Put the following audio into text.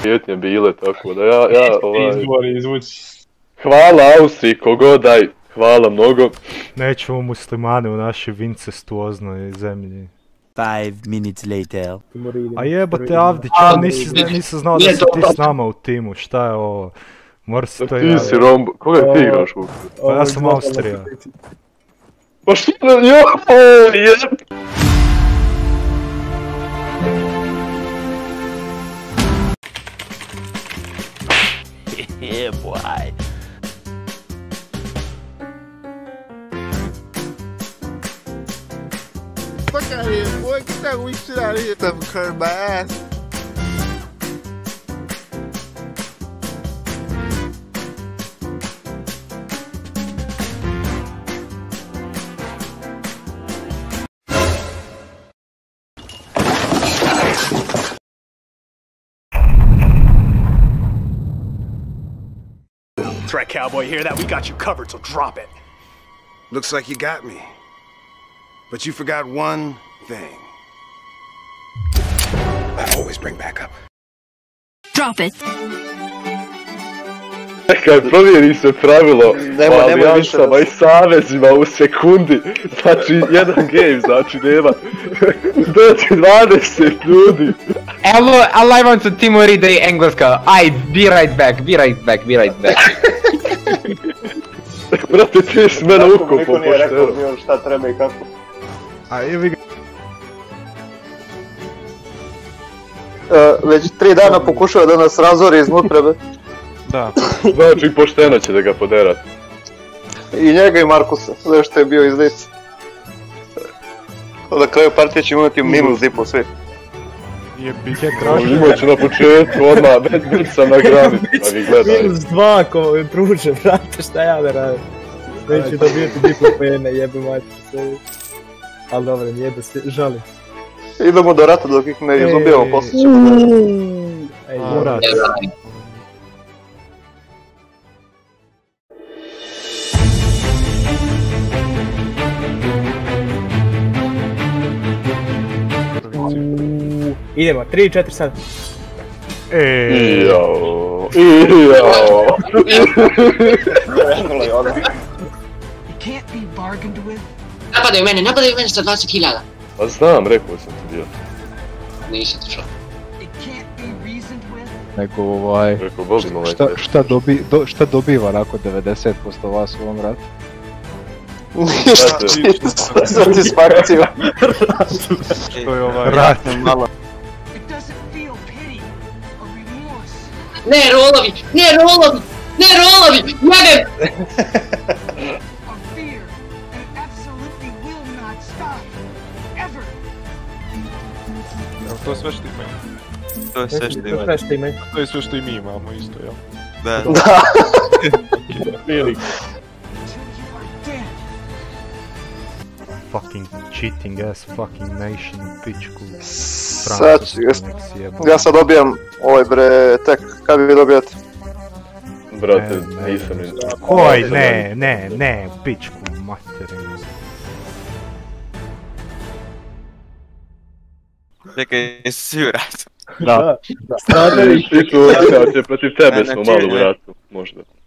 prijetnje bile, tako da Izvuči. Hvala Austriji, kogodaj, hvala mnogo. Nećemo muslimane u našoj vincestuoznoj zemlji. 5 minutes later. A jebote Avdić, ja nisam znao da si ti s nama u timu, šta je ovo? Mora se to javiti. Ti si Rombo, koga ti igraš u? Pa ja sam Austrija. Pa što je, jep! Yeah, boy. Fuck out of here, boy. Get that weak shit out of here. Stuff occurred by ass. Threat cowboy, hear that? We got you covered, so drop it. Looks like you got me. But you forgot one thing. I always bring backup. Drop it. Kad provjeri se pravilo o alijansama i savezima u sekundi, znači jedan game, znači nema doći 20 ljudi. All I want to Timori da je engleska. Be right back. Brate, ti si mene ukopo pošteno. Niko nije rekao mi on šta treba i kako. A jevi ga. Već 3 dana pokušava da nas razori iznutra, be. Da. Znači pošteno će da ga poderat. I njega i Markusa, zašto je bio izlic. Na kraju partije ćemo imati minus i po svi. Jebike grašne. Imat ću na početku odmah, već sam na granici, a vi gledaj. Minus 2 ko mi pruže, brate, šta ja da radim. Neću dobijeti diplopene, jebe mater sve. Ali dobro, nije da se žalim. Idemo do rata dok ih ne izubijemo, poslije ćemo da... Ej, Murat. Idemo, 3-4 sad. Jao. Napadaju mene sa 20.000. Pa znam, rekao sam ti bio. Nisam ti čuo. Nego Rekao, volim ovaj test. šta dobiva nakon 90% vas u ovom ratu? Satisfakciju. Što je ovaj rat? Ne rolovi! Jebem! To je sve što imaju. To je sve što imaju. To je sve što i mi imamo isto, jel? Da. Fucking cheating ass fucking nation, pičku. Sad ja sad dobijam ovaj bre, tek, kad vi dobijate? Brate, nisam ni... Oj, ne, pičku materinu. Čekaj, jesi svi u ratu? Da. Situacija protiv tebe smo malo u ratu, možda.